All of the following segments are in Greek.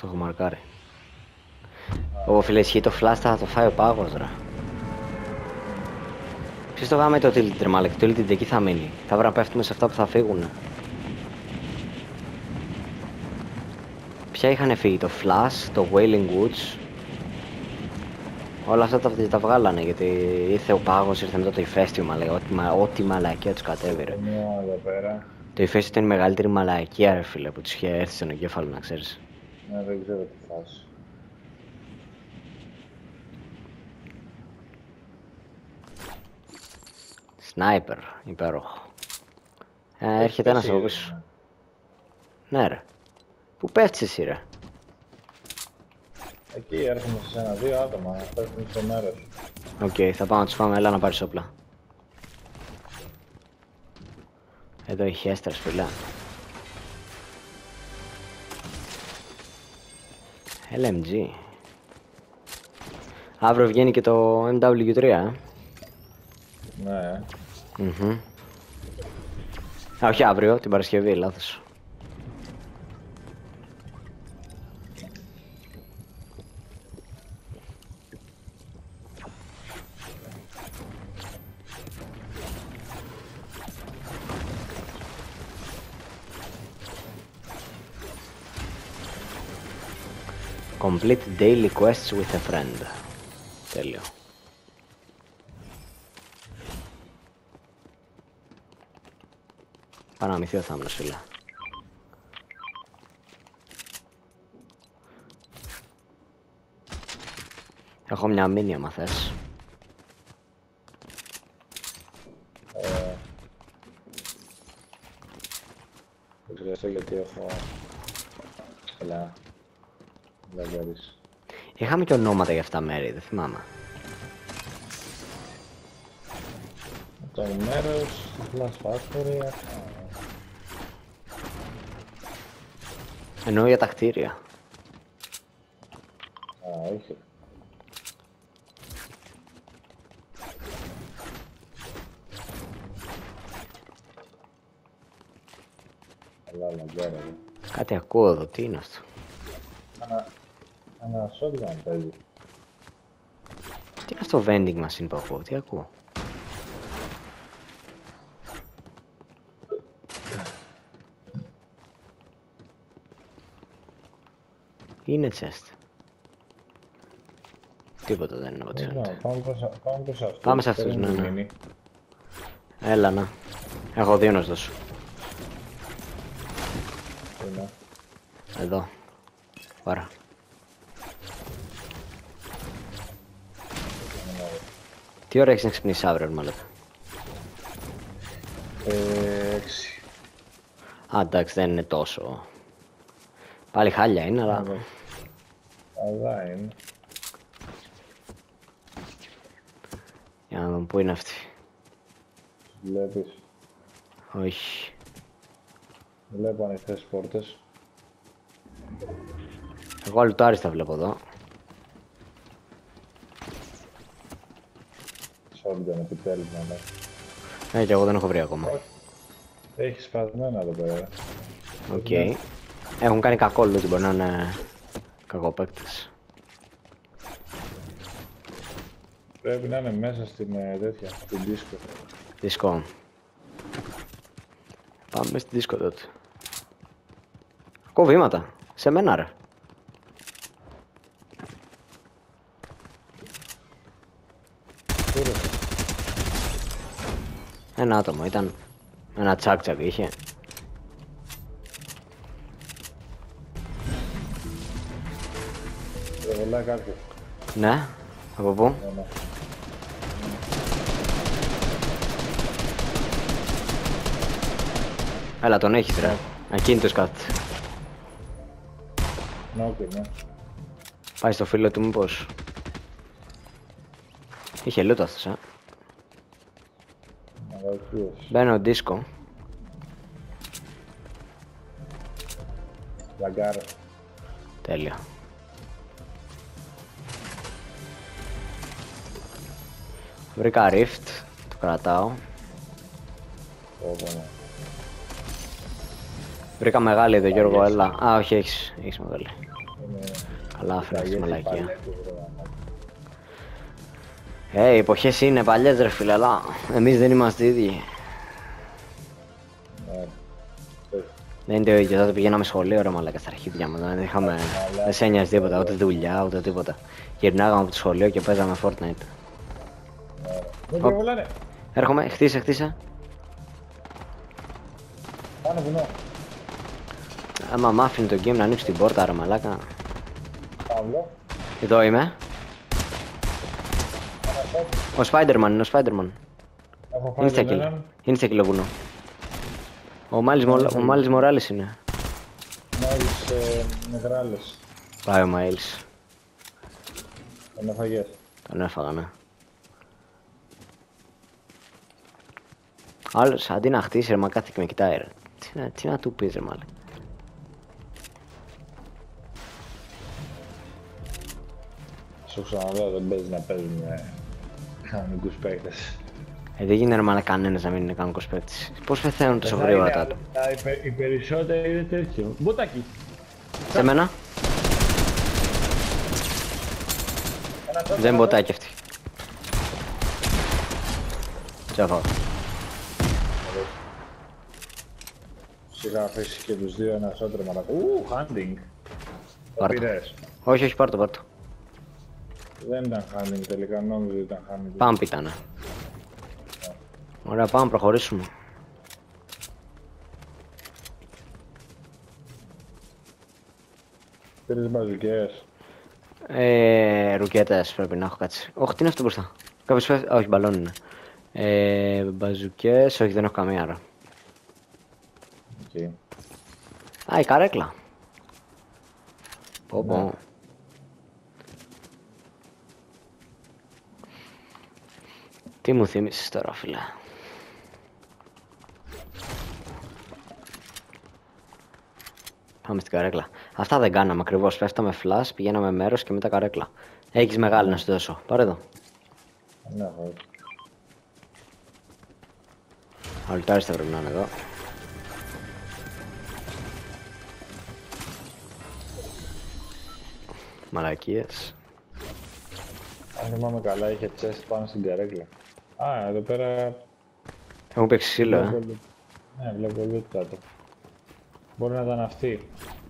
Το έχω μαρκάρει. Ω φίλε, ισχύει το flash, θα το φάει ο πάγος ρε. Ποιος το γάμε το tilted ρε μάλεκ, το tilted εκεί θα μείνει. Θα πρέπει να πέφτουμε σε αυτά που θα φύγουνε. Ποια είχαν φύγει, το flash, το wailing woods. Όλα αυτά τα βγάλανε γιατί ήρθε ο πάγος, ήρθε μετά το ηφαίστειο μαλακία. Ό,τι μαλακία τους κατέβει ρε. Το ηφαίστειο ήταν η μεγαλύτερη μαλακία ρε φίλε που τους είχε έρθει στον εγκέφαλο να ξέρεις. Ναι, δεν ξέρω τι φάση. Σνάιπερ, υπέροχο. Έρχεται ένας από πίσω. Ναι ρε. Πού πέφτεις εσύ ρε? Εκεί έρχομαι σε ένα, δύο άτομα, πέφτουν στο μέρος. Οκ, θα πάω να τους φάμε, έλα να πάρεις όπλα. Εδώ έχει έστρας φίλα. LMG. Αύριο βγαίνει και το MW3 Ναι. όχι αύριο, την Παρασκευή, λάθος. Complete daily quests with a friend. Τέλειο. Πάω να μυθεί ο θάμνος φίλε. Έχω μια μίνι άμα θες. Δεν χρειαστώ γιατί έχω... Έλα. Λαγκάρις. Είχαμε και ονόματα για αυτά τα μέρη, δεν θυμάμαι. Το μέρος, Glass Factory, Εννοώ για τα κτίρια. Α, όχι. Καλά, λαγκάρα. Κάτι ακούω εδώ, τι είναι αυτό? Ένα shotgun παίζει. Τι είναι αυτό vending machine που ακούω, τι ακούω? Είναι chest. Τίποτα δεν είναι από ό,τι φαίνεται. Πάμε σε αυτούς, ναι, ναι. Έλα να. Έχω δύο να σου δώσω. Εδώ. Πάρα. Τι ώρα έχεις να ξυπνήσεις αύριο, μάλλον? 6. Α, εντάξει, δεν είναι τόσο. Πάλι χάλια είναι, αλλά... Αλλά είναι. Για να δούμε πού είναι αυτή. Βλέπεις. Όχι. Βλέπω ανοιχτές πόρτες. Εγώ αλουτάριστα βλέπω εδώ. Shotgun επιτέλους να λέει. Ναι, και εγώ δεν έχω βρει ακόμα. Έχει σπασμένα εδώ πέρα. Οκ. Έχουν κάνει κακό loot, μπορεί να είναι κακοπαίκτες. Πρέπει να είναι μέσα στην τέτοια, στην δίσκο. Δίσκο. Πάμε στη δίσκο τότε. Ακούω βήματα. Σε μένα ρε. Ένα άτομο ήταν. Ένα τσακ είχε. Τρεβολάει κάποιος. Ναι. Από πού? Έλα, τον έχεις ρε. Ακίνητος κάτι. Ναι. Πάει στο φίλο του μήπως? Είχε loot αυτός, Μπαίνω δίσκο. Λαγκάρα. Τέλεια. Βρήκα rift. Το κρατάω. Βρήκα μεγάλη εδώ Γιώργο, έλα. Α, όχι, έχεις μεγάλη. Καλά, φέρνεις τη μαλακία. Οι εποχές είναι παλιές ρε φίλε, αλλά εμείς δεν είμαστε ίδιοι. Δεν είναι το ίδιο, τότε πηγαίναμε σχολείο ρε μαλάκα στα αρχίδια μας, δεν σε ένοιαζε τίποτα, ούτε δουλειά, ούτε τίποτα. Γυρνάγαμε από το σχολείο και παίζαμε Fortnite. Έρχομαι, χτίσε. Πάνω βουνό. Άμα μ' άφηνε το game να ανοίξει την πόρτα ρε μαλάκα. Παύλο. Εδώ είμαι. Ο Spider-Man είναι ο Spider-Man. Είναι στα κιλοβουνό. Ο Μάλις Μοράλης είναι. Μάλις Μεγράλες. Πάει ο Μάλις. Τον έφαγες. Τον έφαγα, ναι. Άλλος αντί να χτίσει ρε μα κάθε και με κοιτάει ρε. Τι να του πεις ρε μάλλον. Σου ξαναλέω δεν παίζει να παίζουν κανονικούς παίκτες. Δεν γίνεται ρε μάλλον κανένας να μην είναι κανονικός παίκτης. Πώς πεθαίνουν τόσο γρήγορα τα άτομα. Οι περισσότεροι είναι τέτοιο. Μπουτάκι. Σε μένα. Δεν μποτάκι αυτή. Τσαφάω. Σιγά αφήσει και τους δύο ένα σόντρο μαλακό. Hunting. Πάρ' το. Όχι, πάρ' το. Δεν ήταν hunting τελικά, νόμιζα ότι ήταν hunting. Pump ήτανε. Ωραία, πάμε να προχωρήσουμε. Πήρες μπαζουκές. Ρουκέτες πρέπει να έχω κάτσει. Όχι, τι είναι αυτό μπροστά. Κάποιος φεύγει, όχι μπαλόν είναι. Μπαζουκές, όχι δεν έχω καμία άρα. Okay. Α, η καρέκλα. Πω πω. Τι μου θύμισες τώρα φίλε. Πάμε στην καρέκλα. Αυτά δεν κάναμε ακριβώς. Πέφταμε flash, πηγαίναμε μέρος και μετά καρέκλα. Έχεις μεγάλη να σου δώσω. Πάρε εδώ. Ναι, όχι. Αλτάρις θα πρέπει να είναι εδώ. Μαλακίες. Αν θυμάμαι καλά είχε chest πάνω στην καρέκλα. Α, εδώ πέρα... Έχουν παίξει ξύλο, Ναι, βλέπω loot κάτω. Μπορεί να ήταν αυτή.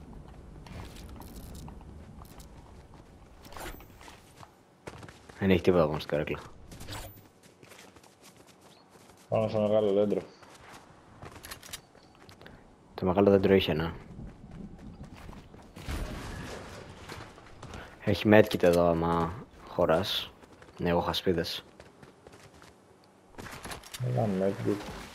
Δεν έχει τίποτα πάνω στην καρέκλα. Πάνω στο μεγάλο δέντρο. Το μεγάλο δέντρο είχε ένα. Έχει medkit εδώ άμα χωράς. Ναι, εγώ είχα σπίδες. Ένα medkit.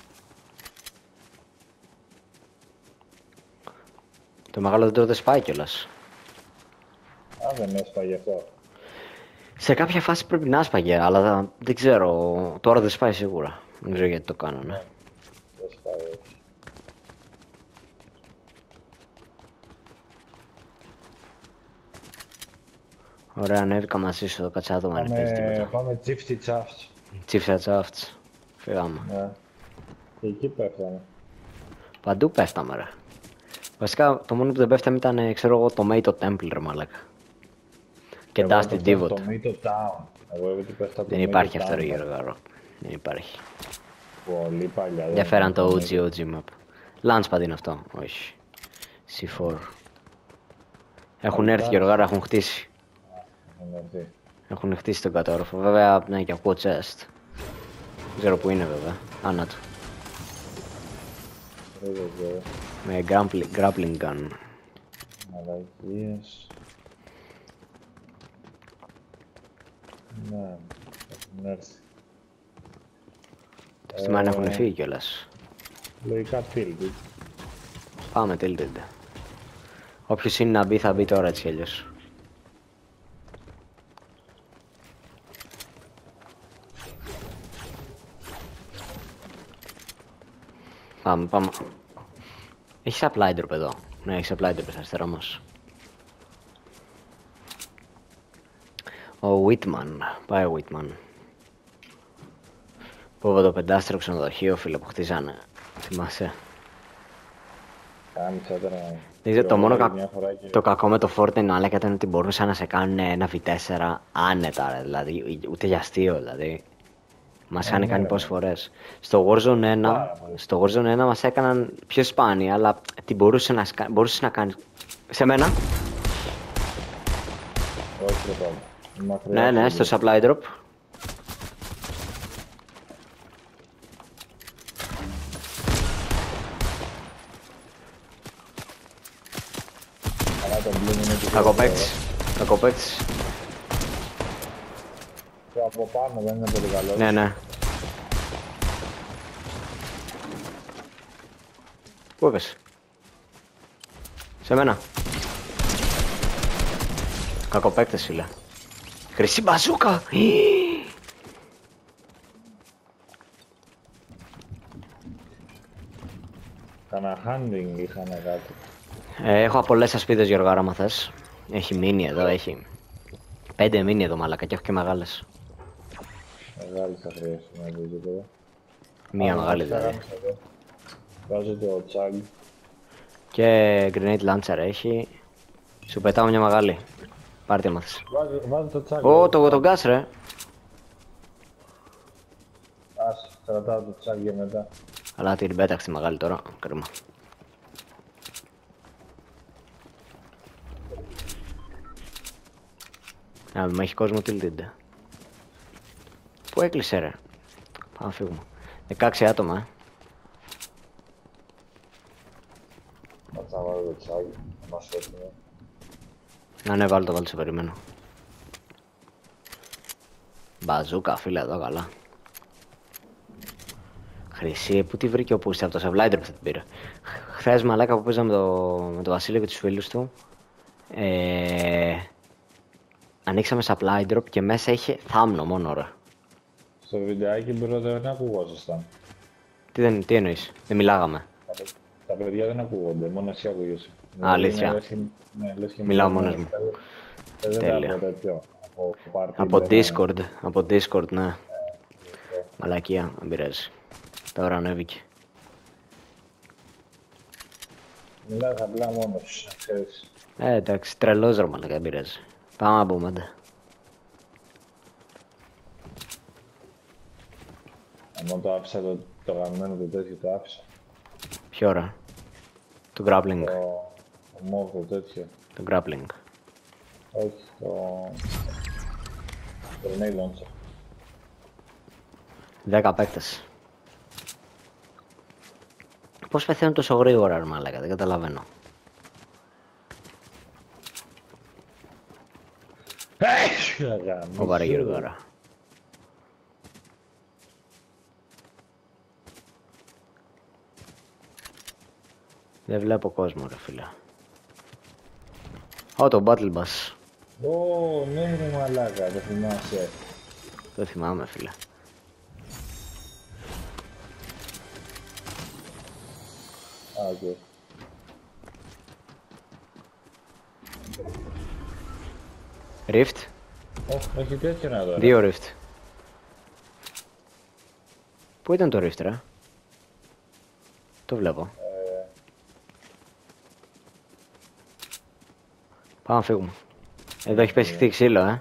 Το μεγάλο δέντρο δεν σπάει κιόλας. Α, δεν έσπαγε αυτό. Σε κάποια φάση πρέπει να έσπαγε, αλλά δεν ξέρω. Τώρα δεν σπάει σίγουρα. Δεν ξέρω γιατί το κάνουνε. Δεν σπάει, όχι. Ωραία, ανέβηκα μαζί σου εδώ, κάτσε άτομα αν παίζει τίποτα. Πάμε τσίφτι τσάφτς. Τσίφτα τσάφτς. Φύγαμε. Ναι. Και εκεί πέφταμε. Παντού πέφταμε ρε. Βασικά το μόνο που δεν πέφταμε ήταν, ξέρω εγώ, το Tomato Temple ρε μαλάκα. Και Dusty Divot. Το Tomato Town. Εγώ ότι πέφτα από το Δεν υπάρχει αυτό ρε Γιώργο. Δεν υπάρχει. Πολύ παλιά. Δεν φέραν το OG map. Launchpad είναι αυτό, όχι. C4. Έχουν έρθει Γιώργο, έχουν χτίσει. Έχουν χτίσει τον κατόρροφο. Βέβαια, ναι, και ακούω chest. Δεν ξέρω που είναι βέβαια. Άνα του. Με grappling gun. Μαλακίες. Ναι, έχουν έρθει. Στη μάνα έχουν φύγει κιόλας. Λογικά tilted. Πάμε tilted. Όποιος είναι να μπει θα μπει τώρα έτσι κι αλλιώς. Πάμε. Έχεις supply drop εδώ. Ναι, έχεις supply drop αριστερά μας. Ο Whitman. Πάει ο Whitman. Πω το πεντάστερο ξενοδοχείο φίλε που χτίζανε. Θυμάσαι. Δεν ξέρω, το κακό με το Fortnite αλλά ήταν ότι μπορούσαν να σε κάνουν ένα V4 άνετα, ρε, δηλαδή, ούτε για astείο, δηλαδή. Μας είχαν κάνει πόσες φορές. Στο Warzone 1 μας έκαναν πιο σπάνια, αλλά τι μπορούσες να κάνεις. Σε μένα. Ναι, στο supply drop. Κακό παίκτης. Από πάνω δεν είναι πολύ καλό. Ναι. Πού έπεσε? Σε μένα. Κακό παίκτης, φίλε. Χρυσή μπαζούκα! Κάνα hunting είχανε κάτι. Έχω πολλές ασπίδες, Γιώργο, άμα θες. Έχει μείνει εδώ, έχει 5 μείνει εδώ, μαλάκα, και έχω και μεγάλες. Μεγάλη θα χρειαστεί να δείτε εδώ. Μία μεγάλη δηλαδή. Βάζω το τσάγκ. Και grenade launcher έχει. Σου πετάω μια μεγάλη. Πάρτε άμα θες. Βάζω το τσάγκ. Το gas, ρε. Ας, κρατάω το τσάγκ για μετά. Αλλά την πέταξε μεγάλη τώρα, κρίμα. Να μην έχει κόσμο tilted. Πού έκλεισε, ρε? Πάμε να φύγουμε. 16 άτομα, Θα βάλω το τσάγκ, να μας έρθουμε. Ναι, βάλω το σε περιμένω. Μπαζούκα, φίλε, εδώ καλά. Χρυσή, πού τη βρήκε ο Πούστη, από το Sublider που θα την πήρε. Χθες, μαλάκα, που παίζαμε με το Βασίλειο και τους φίλους του, ανοίξαμε supply drop και μέσα είχε θάμνο μόνο, ρε. Στο βιντεάκι μπρο δεν ακουγόσασταν. Τι εννοείς, δεν μιλάγαμε? Τα παιδιά δεν ακούγονται, μόνο εσύ ακούγεσαι. Αλήθεια. Μιλάω μόνος μου. Τέλεια. Από Discord, ναι. Μαλακία, δεν πειράζει. Τώρα ανέβηκε. Μιλάς απλά μόνος, ξέρεις. Εντάξει, τρελός ρε μαλακά, δεν πειράζει. Πάμε να πούμε, άντε. Εγώ το άφησα το γαμμένο το τέτοιο, το άφησα. Ποιο ρε? Το grappling. Το μόβ το τέτοιο. Το grappling. Όχι, το grenade launcher. 10 παίκτες. Πώς πεθαίνουν τόσο γρήγορα ρε μαλάκα, δεν καταλαβαίνω. Ωπα ρε Γιώργο. Δεν βλέπω κόσμο ρε φίλε. Το Battle Bus. Ναι ρε μαλάκα, το θυμάσαι. Το θυμάμαι φίλε. Okay. Rift. Έχει τέτοιο να δω. 2 Rift. Πού ήταν το Rift ρε? Το βλέπω. Πάμε να φύγουμε. Εδώ έχει πέσει χτυ ξύλο,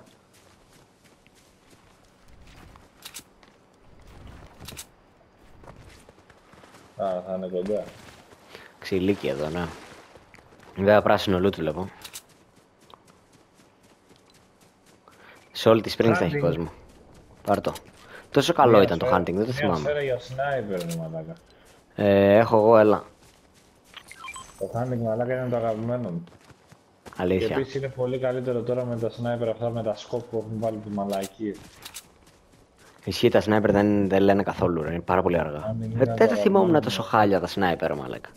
Θα είναι κοντά. Ξυλίκι εδώ, ναι. Βέβαια πράσινο loot βλέπω. Σε όλη τη Springs θα έχει κόσμο. Πάρ' το. Τόσο καλό ήταν το hunting, δεν το θυμάμαι. Μια σφαίρα για sniper, μαλάκα. Έχω εγώ, έλα. Το hunting, μαλάκα, είναι το αγαπημένο μου. Αλήθεια. Και επίσης είναι πολύ καλύτερο τώρα με τα sniper αυτά με τα scope που έχουν βάλει τη μαλακή. Ισχύει, τα sniper δεν λένε καθόλου, είναι πάρα πολύ αργά. Δεν τα θυμόμουν τόσο χάλια τα sniper, μαλάκα.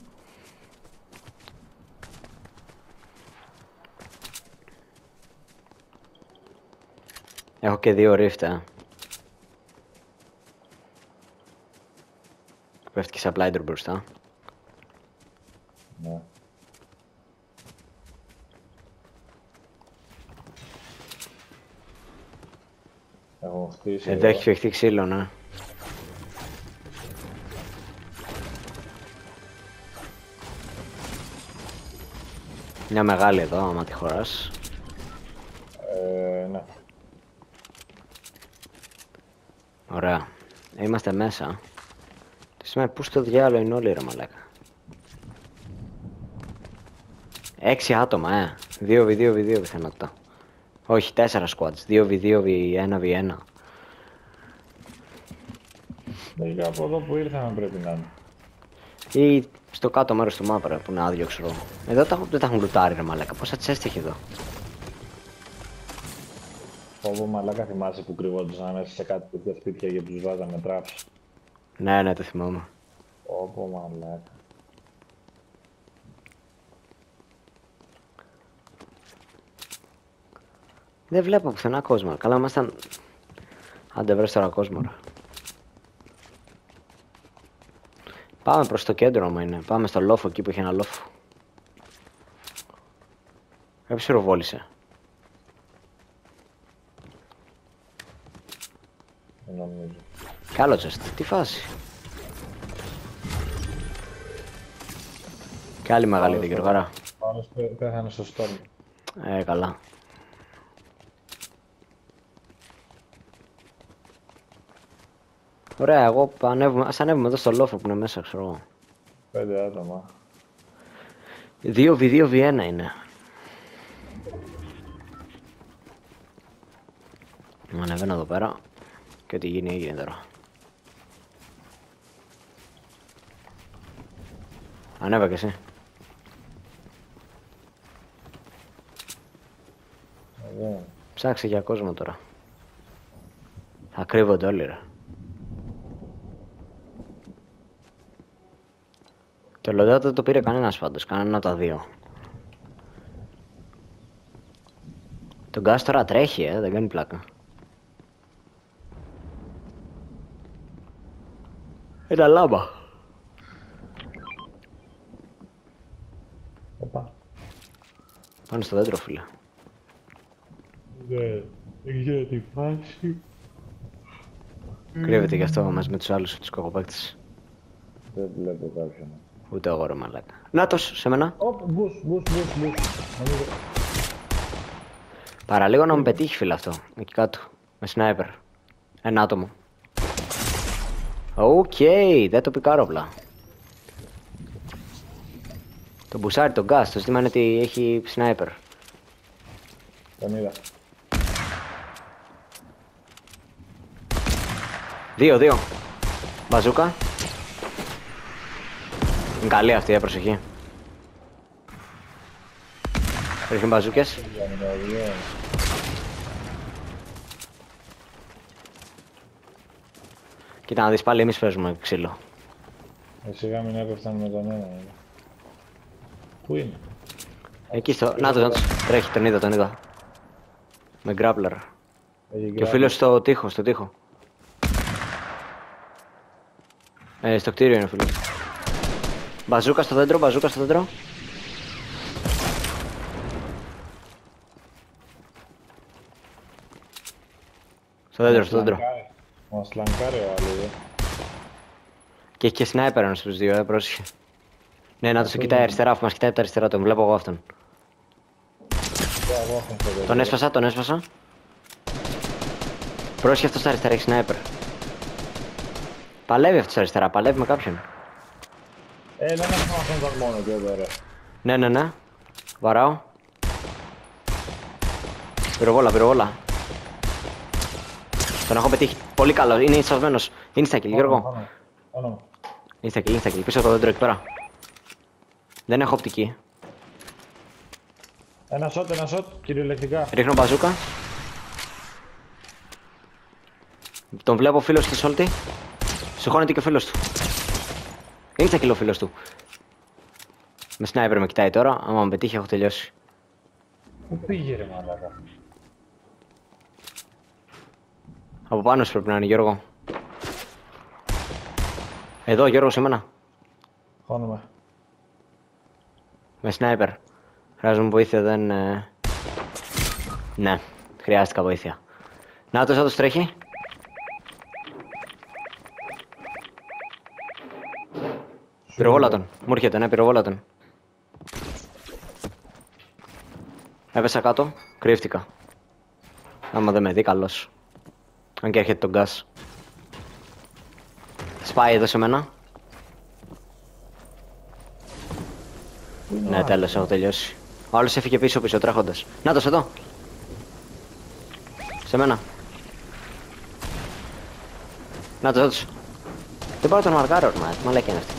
Έχω και 2 rift, Πέφτει και supply μπροστά. Ναι. Έχω χτίσει. Εδώ έχει φτιαχτεί ξύλο, ναι. Μια μεγάλη εδώ, άμα τη χωράς. Ναι. Ωραία. Είμαστε μέσα. Τι σημαίνει, πού στο διάλογο είναι όλοι ρε μαλάκα. 6 άτομα, 2v2v2 πιθανότητα. Όχι, 4 squads. 2v2v1v1. Λογικά από εδώ που ήρθαμε πρέπει να είναι. Ή στο κάτω μέρος του map ρε, που είναι άδειο ξέρω. Εδώ δεν τα έχουν λουτάρει ρε μαλάκα. Πόσα chest έχει εδώ. Φόβο μαλάκα θυμάσαι που κρυβόντουσαν μέσα σε κάτι τέτοια σπίτια και τους βάζανε traps. Ναι, το θυμάμαι. Όπο μαλάκα. Δεν βλέπω πουθενά κόσμο. Καλά ήμασταν... Άντε βρες τώρα κόσμο ρε. Πάμε προς το κέντρο άμα είναι. Πάμε στο λόφο εκεί που έχει ένα λόφο. Ψηροβόλησε. Δεν νομίζω. Καλό τσεστ. Τι φάση. Και άλλη μεγάλη την Γιωργάρα. Πάνω πέθανε στο Storm. Καλά. Ωραία, εγώ ας ανέβουμε εδώ στο λόφο που είναι μέσα, ξέρω εγώ. 5 άτομα. 2v2v1 είναι. Ανεβαίνω εδώ πέρα. Και ό,τι γίνει έγινε τώρα. Ανέβα κι εσύ. Ψάξε για κόσμο τώρα. Θα κρύβονται όλοι ρε. Το λοντάτο δεν το πήρε κανένας πάντως, κανένα από τα δύο. Το γκάς τώρα τρέχει δεν κάνει πλάκα. Ένα λάμπα. Οπα. Πάνω στο δέντρο φίλε. Δεν είχε τη φάση. Κρύβεται γι' αυτό μαζί με τους άλλους, τους κακοπαίκτες. Δεν βλέπω κάποιον. Ούτε εγώ ρε μαλάκα. Νάτος, σε μένα. Μπούς. Παραλίγο να με πετύχει φίλε αυτό, εκεί κάτω. Με σνάιπερ. Ένα άτομο. Οκ, δεν το πικάρω απλά. Το μπουσάρι, τον γκάς, το ζήτημα είναι ότι έχει σνάιπερ. Τον είδα. 2. Μπαζούκα. Είναι καλή αυτή, προσοχή. Ρίχνουν μπαζούκες. Κοίτα να δεις πάλι εμείς παίζουμε ξύλο. Σιγά μην έπεφταν με τον ένα. Πού είναι? Εκεί στο... Νάτος. Τρέχει, τον είδα. Με γκράπλερ. Και ο φίλος στο τοίχο, στο κτίριο είναι ο φίλος. Μπαζούκα στο δέντρο. Στο δέντρο. Μας λανκάρει ο άλλος. Και έχει και σνάιπερ ένας στους δύο, πρόσεχε. Ναι, να το κοιτάει αριστερά, αφού μας κοιτάει από τα αριστερά, τον βλέπω εγώ αυτόν. Τον έσπασα. Πρόσεχε αυτός στα αριστερά, έχει σνάιπερ. Παλεύει αυτός στα αριστερά, παλεύει με κάποιον. Δεν έχουμε αυτόν μόνο και εδώ ρε. Ναι. Βαράω. Πυροβόλα. Τον έχω πετύχει. Πολύ καλό, είναι ισοσμένος. Είναι στα kill, Γιώργο. Είναι στα kill, πίσω από το δέντρο εκεί πέρα. Δεν έχω οπτική. Ένα shot, κυριολεκτικά. Ρίχνω μπαζούκα. Τον βλέπω φίλος του Σόλτη. Συγχώνεται και ο φίλος του. Είναι στα kill ο φίλος του. Με σνάιπερ με κοιτάει τώρα, άμα με πετύχει έχω τελειώσει. Πού πήγε ρε μαλάκα? Από πάνω σου πρέπει να είναι, Γιώργο. Εδώ, Γιώργο, σε μένα. Χώνομαι. Με σνάιπερ. Χρειάζομαι βοήθεια, δεν... Ναι, χρειάστηκα βοήθεια. Νάτος τρέχει. Πυροβόλα τον. Μου έρχεται, ναι, πυροβόλα τον. Έπεσα κάτω, κρύφτηκα. Άμα δεν με δει, καλώς. Αν και έρχεται τον γκάς. Σπάει εδώ σε μένα. Ναι, τέλος, έχω τελειώσει. Ο άλλος έφυγε πίσω τρέχοντας. Νάτος εδώ. Σε μένα. Νάτος. Δεν πάω τον μαρκάρω, μαλάκα είναι αυτή.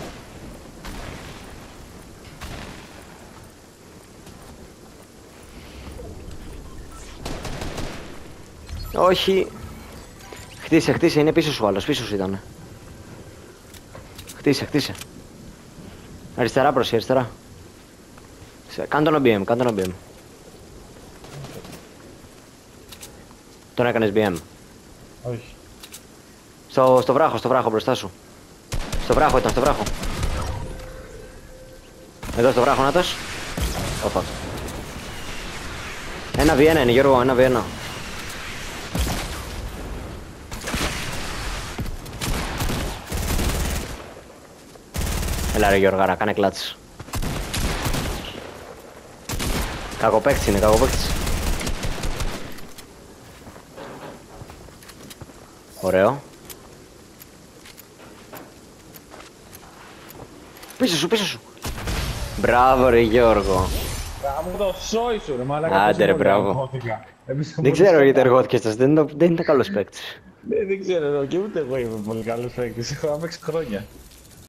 Όχι. Χτίσε, είναι πίσω σου άλλος, πίσω σου ήτανε. Χτίσε. Αριστερά προς αριστερά. Κάνε τον OBM. Τον έκανες BM. Όχι. Στο βράχο μπροστά σου. Στο βράχο. Εδώ στο βράχο, Νάτος. Ωπα. 1v1 είναι, Γιώργο, 1v1. Έλα ρε Γιώργαρα, κάνε κλάτς. Κακοπαίκτης είναι. Ωραίο. Πίσω σου. Μπράβο ρε Γιώργο. Μπράβο το σόι σου ρε μαλάκα. Άντε ρε, μπράβο. Δεν ξέρω γιατί εργόθηκες τόσο, δεν ήταν καλός παίκτης. Δεν ξέρω, και ούτε εγώ είμαι πολύ καλός παίκτης, έχω παίξει χρόνια.